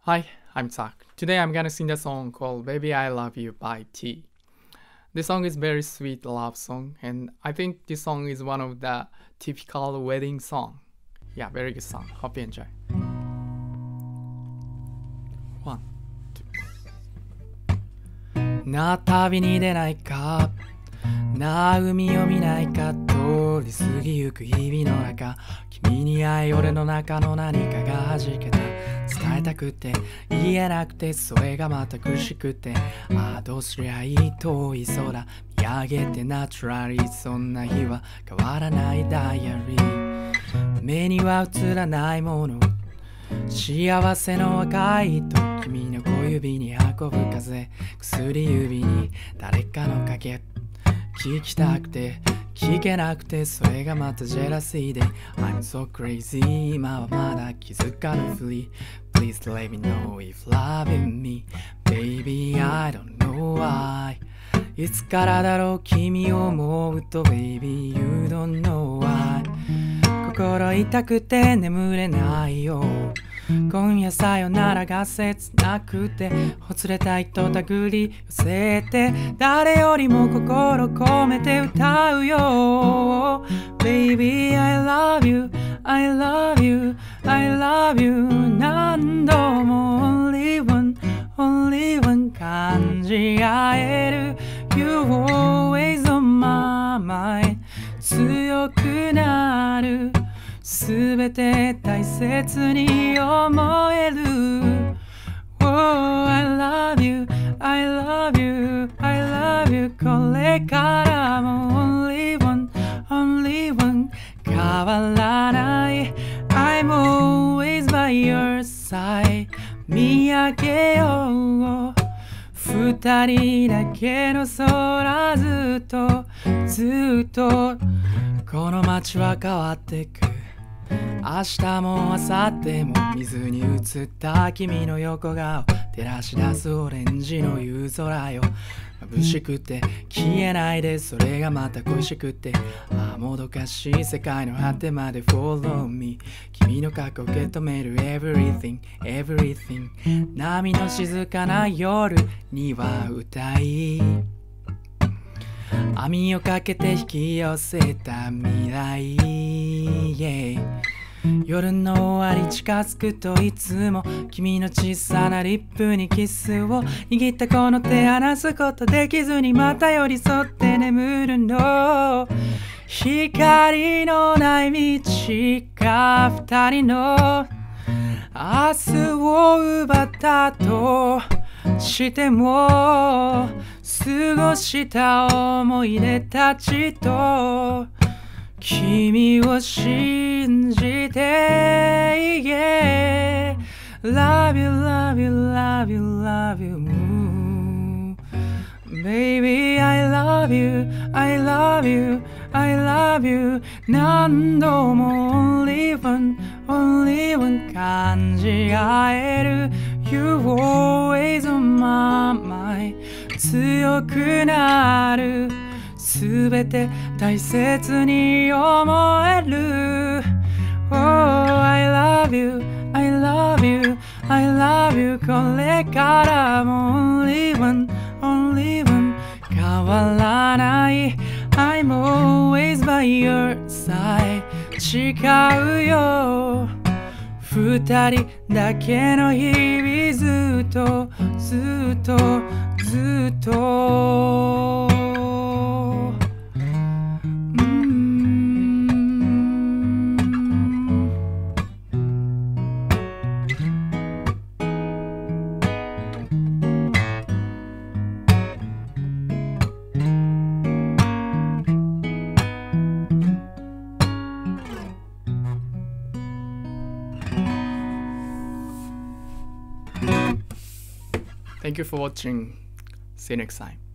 Hi, I'm Zach. Today I'm gonna sing the song called Baby I Love You by T. This song is very sweet love song, and I think this song is one of the typical wedding song. Yeah, very good song. Hope you enjoy. One, two. なあ旅に出ないか、なあ海を見ないか、通り過ぎゆく日々の中、君に会い俺の中の何かが弾けた。伝えたくて言えなくて、それがまた苦しくて、ああどうすりゃいい、遠い空見上げてナチュラリー、そんな日は変わらないダイアリー。目には映らないもの、幸せの赤い糸、君の小指に運ぶ風、薬指に誰かの影、聞きたくて聞けなくて、それがまたジェラシーで I'm so crazy、 今はまだ気づかぬふり。 Please let me know if loving me Baby I don't know why、 いつからだろう君を思うと Baby you don't know why、 心痛くて眠れないよ、今夜さよならが切なくて、ほつれた糸手繰り寄せて、誰よりも心込めて歌うよ。 Baby I love you I love you I love you、 何度も Only one Only one 感じ合える You always on my mind、 強くなる、すべて大切に思える。 Oh, I love you, I love you, I love you、 これからも Only one, only one 変わらない。 I'm always by your side、 見上げよう二人だけの空、ずっとずっとこの街は変わってく、明日も明後日も水に映った君の横顔、照らし出すオレンジの夕空よ、眩しくて消えないで、それがまた恋しくて、ああもどかしい世界の果てまで Follow me、 君の過去受け止める Everything Everything、 波の静かな夜には歌い、網をかけて引き寄せた未来、yeah、夜の終わり近づくといつも君の小さなリップにキスを握ったこの手、離すことできずにまた寄り添って眠るの。光のない道が二人の明日を奪ったとしても、過ごした思い出たちと君を信じて、yeah、 Love you, love you, love you, love you、 Baby I love you, I love you, I love you、 何度も Only one, only one 感じ合える You always on my mind、 強くなる、すべて大切に思える。 Oh, I love you, I love you, I love you、 これからも Only one, only one 変わらない。 I'm always by your side、 誓うよ二人だけの日々、ずっとずっとずっと。Thank you for watching. See you next time.